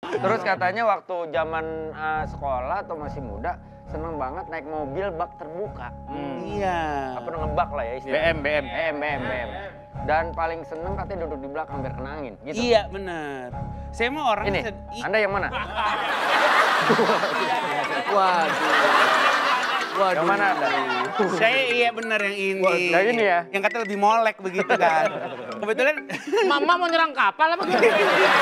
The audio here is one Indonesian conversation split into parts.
Terus katanya waktu zaman sekolah atau masih muda, seneng banget naik mobil bak terbuka. Iya. Apa ngebak lah ya istilahnya. BM. Dan paling seneng katanya duduk di belakang biar kena angin. Gitu. Iya benar. Saya mau orang Ini, Anda yang mana? Waduh. Yang mana Anda? Saya iya benar yang ini. Yang ini ya? Yang kata lebih molek begitu kan. Kebetulan Mama mau nyerang kapal apa gimana?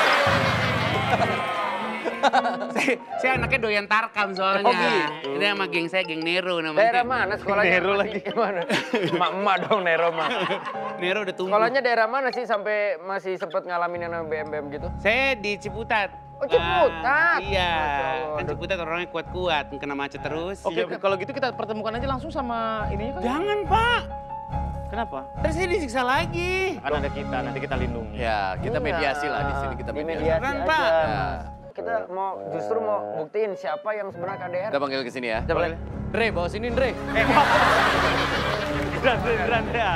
saya anaknya doyan tarkam soalnya. Oh, gitu. Ini sama geng saya, geng Nero namanya. Daerah mana sekolahnya? Nero masih lagi. Mana? Emak-emak dong Nero mah. Nero udah tumbuh. Sekolahnya daerah mana sih sampai masih sempet ngalamin yang namanya BM gitu? Saya di Ciputat. Oh, Ciputat? Iya, Masya Allah. kan Ciputat orangnya kuat-kuat, kena macet terus. Oke, kalau gitu kita pertemukan aja langsung sama ininya kan? Jangan, Pak. Kenapa? Terus saya disiksa lagi. Kan ada kita, nanti kita lindungi. Ya, kita mediasi lah di sini, kita Di mediasi. mediasi Keren, aja. Pak. Ya. Kita justru mau buktiin siapa yang sebenarnya KDR. Kita panggil ke sini ya. Boleh. Dre, bawa sini Dre. Beran ya.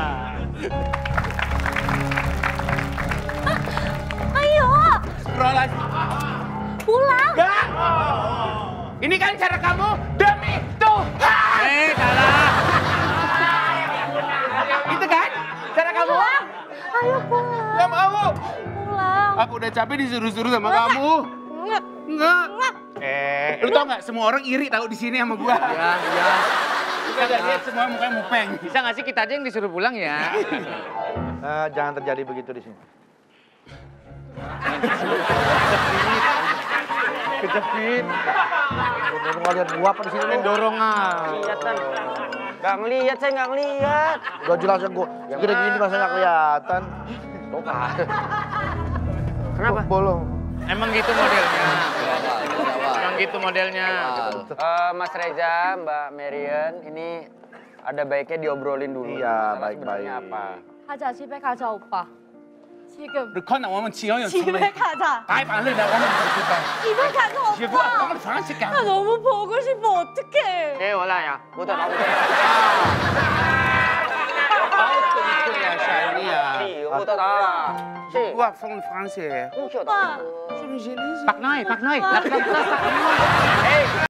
Ayo, Rolas. pulang. Enggak. Ini kan cara kamu demi Tuhan. Salah. Itu kan cara kamu. Pulang. Ayo pulang. Gak mau. Pulang. Aku udah capek disuruh-suruh sama kamu. Enggak. Lu tau nggak semua orang iri tahu di sini sama gua. Ya. Kita udah lihat semua mukanya mupeng. Bisa nggak sih kita aja yang disuruh pulang ya? Jangan terjadi begitu di sini. Kejepit. Udah nggak lihat gua apa di sini lu? Dorong Kelihatan. Gak ngeliat, saya gak ngeliat. Udah jelas gua. Segede gini masa nggak kelihatan. Tuh kan. Kenapa? Bolong. Emang gitu modelnya. Emang gitu modelnya. Mas Reza, Mbak Marian, ini ada baiknya diobrolin dulu. Iya, Masalah baik-baik. sebenarnya apa? 가자, 집에 가자, 오빠. 지금. 你看到我们亲友 집에 가자. 白板累了，我们不知道。 집에 가자, 媳妇，我 오빠. 们房子干 나 。 너무 보고 싶어, 어떡해. Eh, wala ya. Buta tahu. 好对呀，小丽啊。 Buta tahu. Si. 我疯房子。 오빠. Pak Noy. Laki-laki.